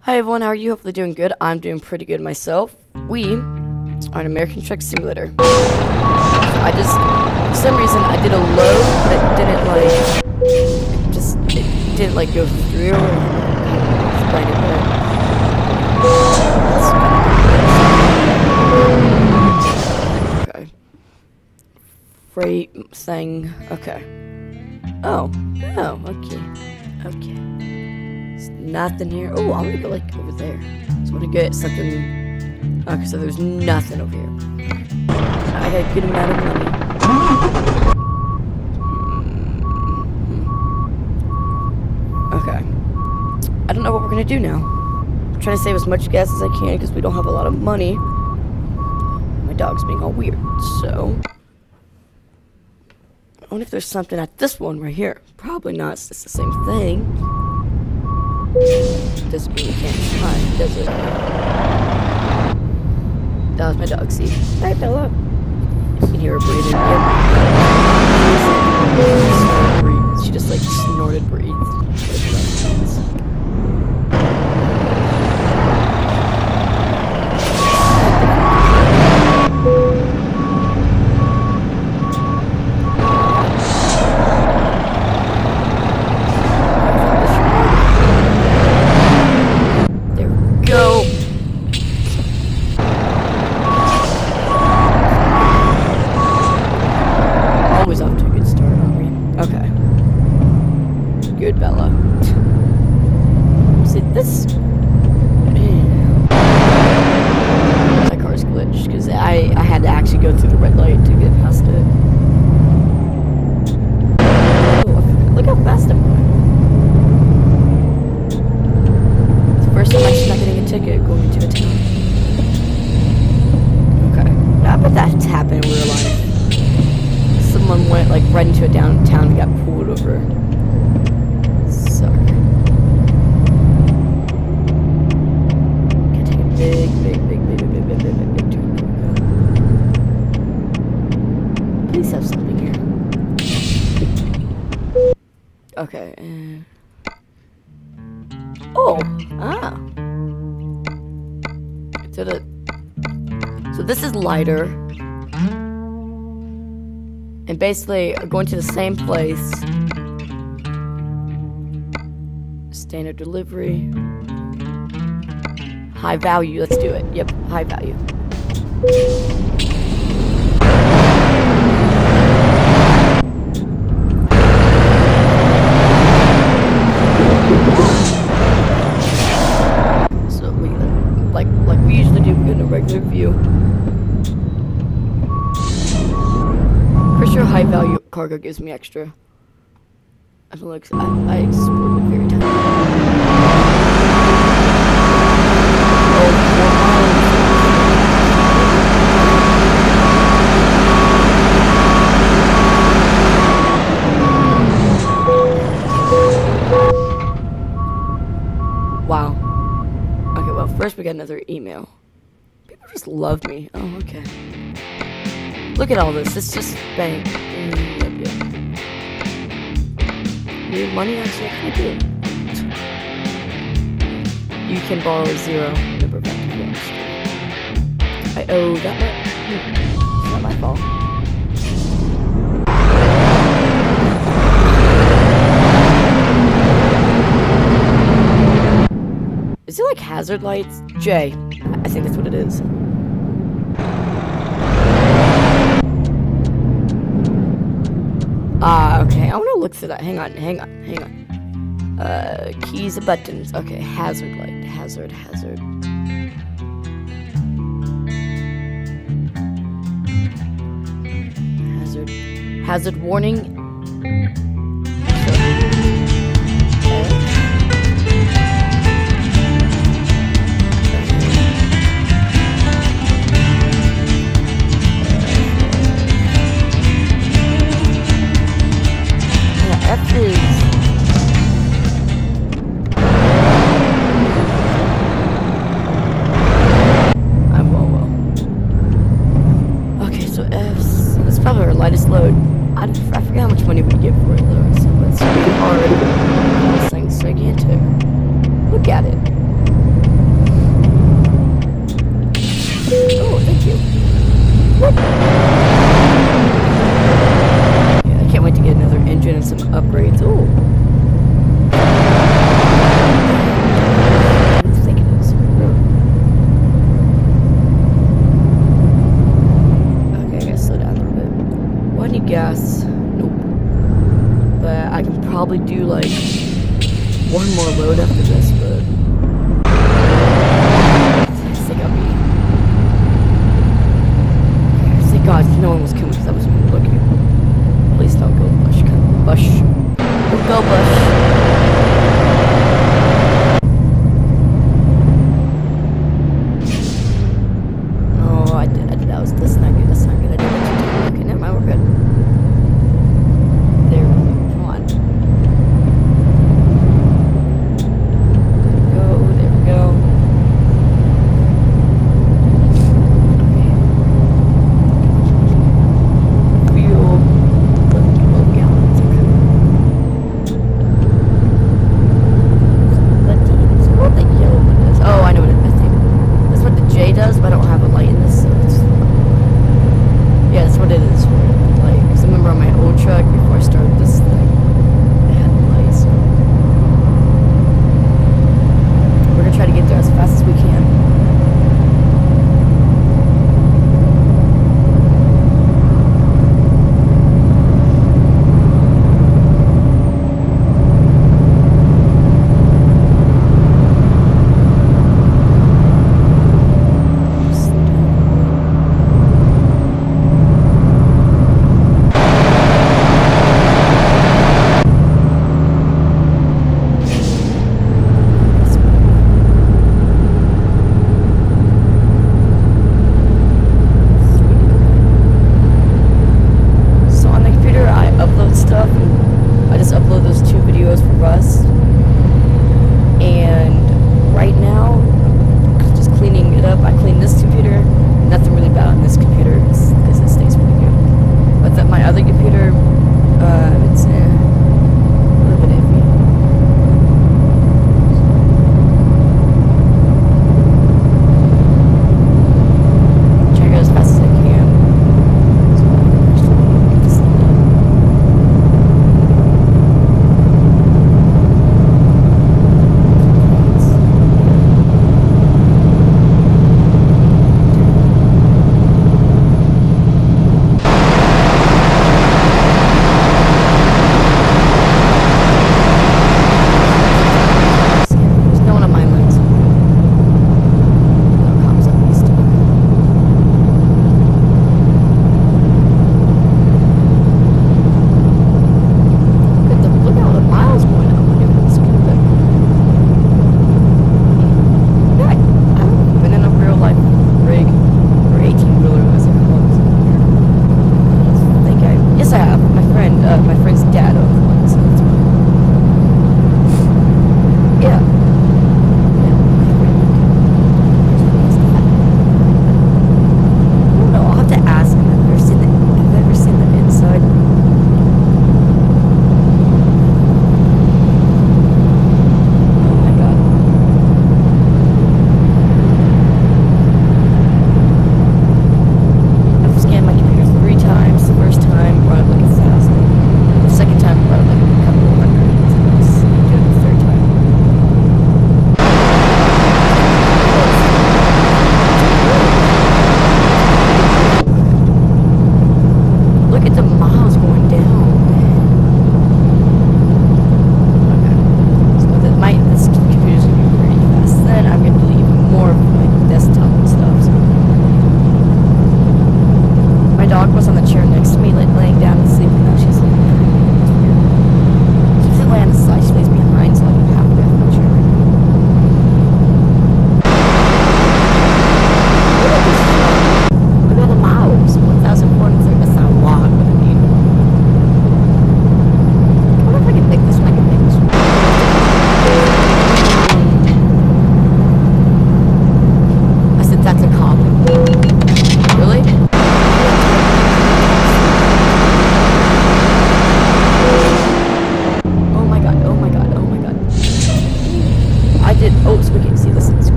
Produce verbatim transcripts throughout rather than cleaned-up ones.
Hi everyone, how are you? Hopefully doing good. I'm doing pretty good myself. We are an American Truck Simulator. So I just, for some reason, I did a load, but it didn't like, it just, it didn't like go through. Explain it better. Okay. Freight thing. Okay. Oh. Oh, okay. Okay. Nothing here. Oh, I'm gonna go like over there. Just want to get something. Okay, so there's nothing over here. I got a good amount of money. Okay. I don't know what we're gonna do now. I'm trying to save as much gas as I can because we don't have a lot of money. My dog's being all weird, so. I wonder if there's something at this one right here. Probably not. It's the same thing. Doesn't mean we can't try, does it? That was my dog, see? Hi, Bella. You can hear her breathing. Yep. She just like snorted breathed. Right into a downtown and got pulled over. Sucker. Gotta take a big, big, big, big, big, big, big, big, big, big turn. Please have something here. Okay. And oh, ah. Did it? So this is lighter. And basically, going to the same place. Standard delivery. High value, let's do it. Yep, high value. So we, like, like we usually do, we get a regular view. Sure, high value cargo gives me extra. I feel like I, I explode it every time. Wow. Okay, well, first we got another email. People just love me. Oh, okay. Look at all this. It's just bank. Mm, yep, yep. Need money? Actually, I do. You can borrow zero. Never back to the I owe that much. It's not my fault. Is it like hazard lights? Jay. I think that's what it is. Ah, uh, okay. I want to look through that. Hang on, hang on, hang on. Uh, keys and buttons. Okay, hazard light. Hazard, hazard. Hazard. Hazard warning. Lightest load. I, I forget how much money we get for it though, so it's pretty hard. This thing's gigantic. Look at it. thank you. What? Yeah, I can't wait to get another engine and some upgrades. Ooh. What do you think it is? Okay, I gotta slow down a little bit. Why need gas? Nope. But I can probably do like one more load after this, but I think I'll be. Okay, thank God no one was coming because I was looking. Please don't go bush. Bush. Don't go bush.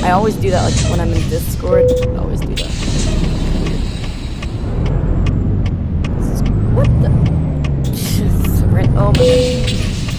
I always do that, like, when I'm in Discord. I always do that. What the? Oh my god.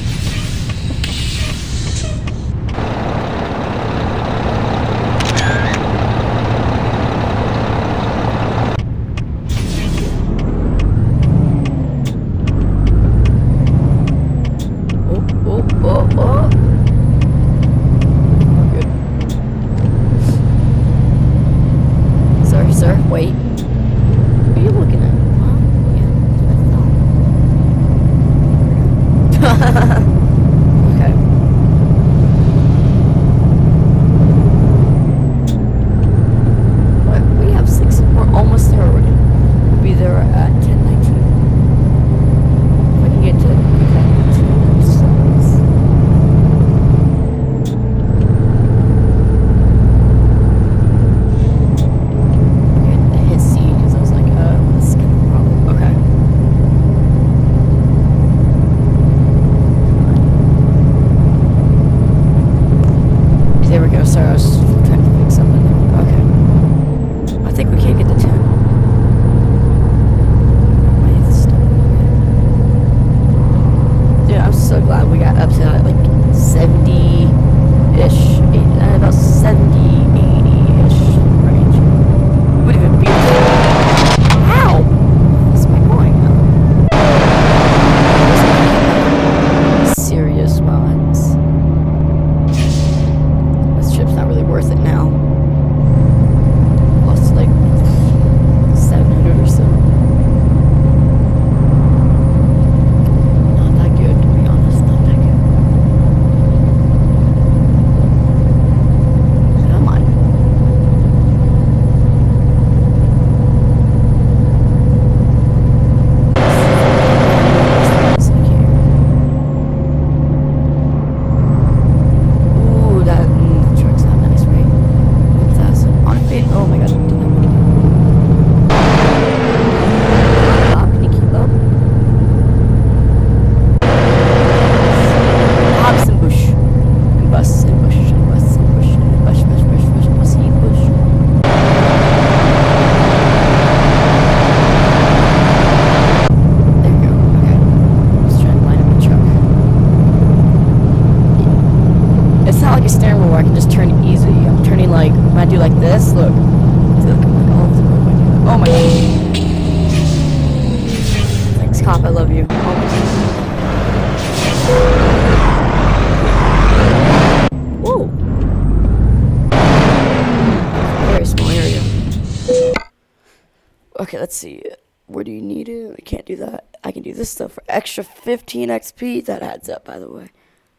Okay, let's see. Where do you need it? I can't do that. I can do this stuff for extra fifteen X P. That adds up, by the way.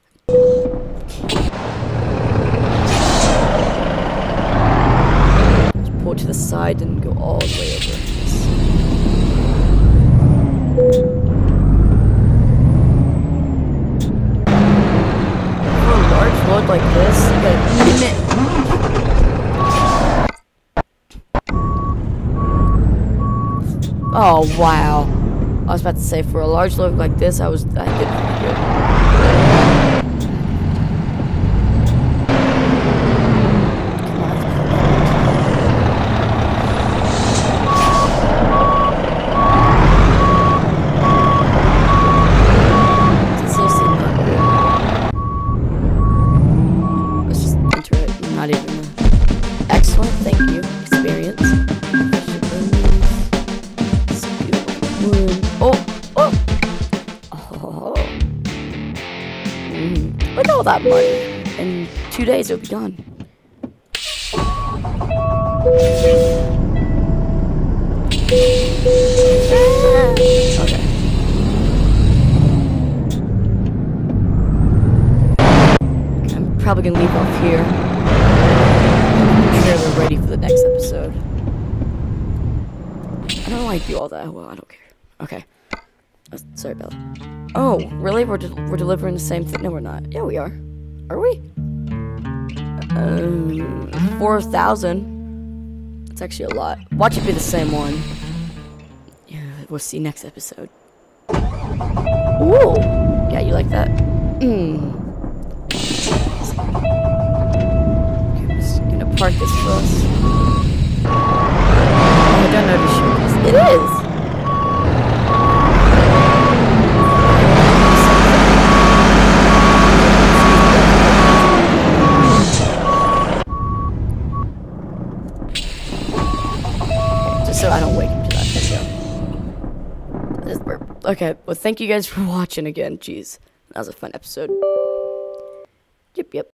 Just pull it to the side and go all the way over. For a large load like this, you gotta minute. Oh wow! I was about to say, for a large load like this, I was I did pretty good. It's seriously not good. Let's just enter it. Not even. Excellent. Thank you. Experience. Oh, oh, oh, mm. Look at all that money. In two days, it'll be gone. Okay. I'm probably gonna leave off here. I'm sure we're ready for the next episode. I don't know why I do all that. Well, I don't care. Okay. Uh, sorry, Bella. Oh, really? We're, de we're delivering the same thing? No, we're not. Yeah, we are. Are we? Um, four thousand. It's actually a lot. Watch it be the same one. Yeah, we'll see next episode. Ooh! Yeah, you like that? Mmm. Okay, I'm just gonna park this for us. Oh, I don't know if she is. It is! Just so I don't wake him to that video. Just burp. Okay, well thank you guys for watching again. Jeez, that was a fun episode. Yep, yep.